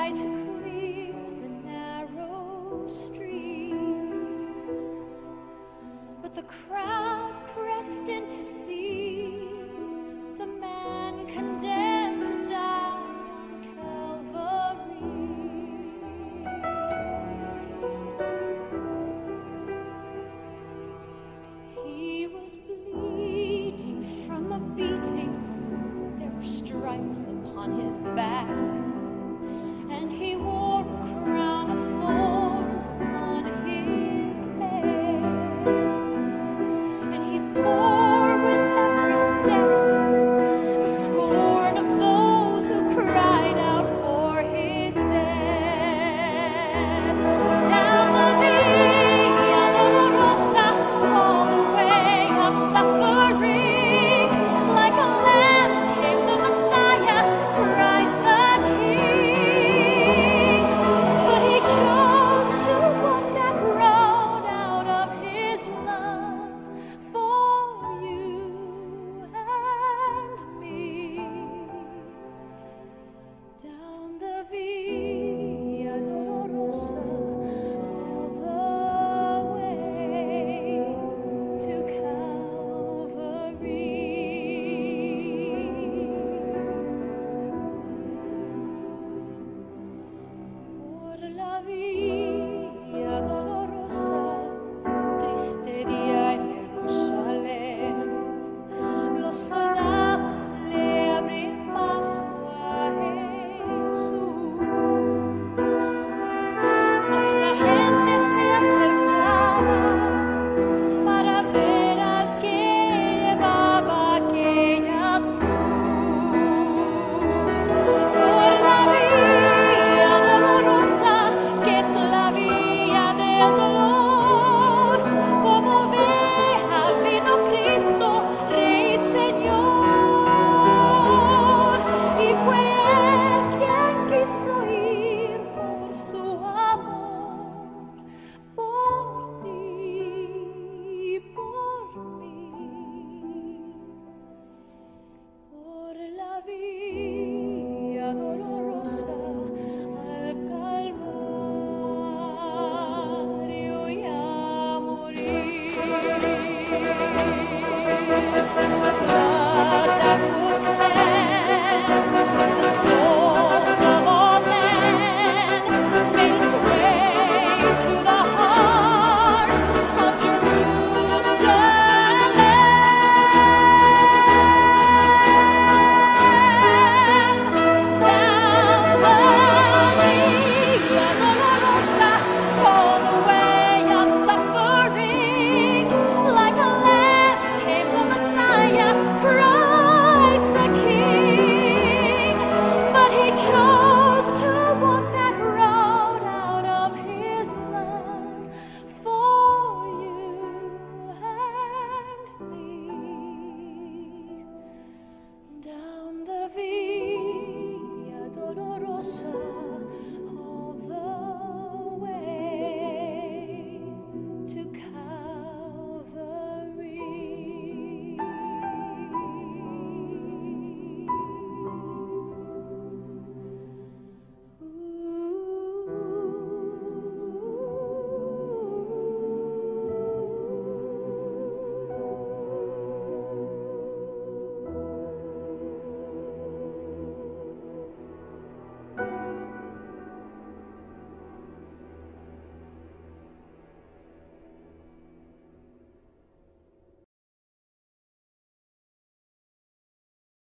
tried to clear the narrow street, but the crowd pressed in to see the man condemned to die on Calvary. He was bleeding from a beating. There were stripes upon his back, and he wore a crown of thorns on his head. And he bore with every step the scorn of those who cried out for his death. Down the Via Dolorosa, all the way of suffering, like a lamb came the Messiah, Christ the King. But he chose to walk that road out of his love for you and me. Down the Via Dolorosa, all the way to Calvary. Por la vida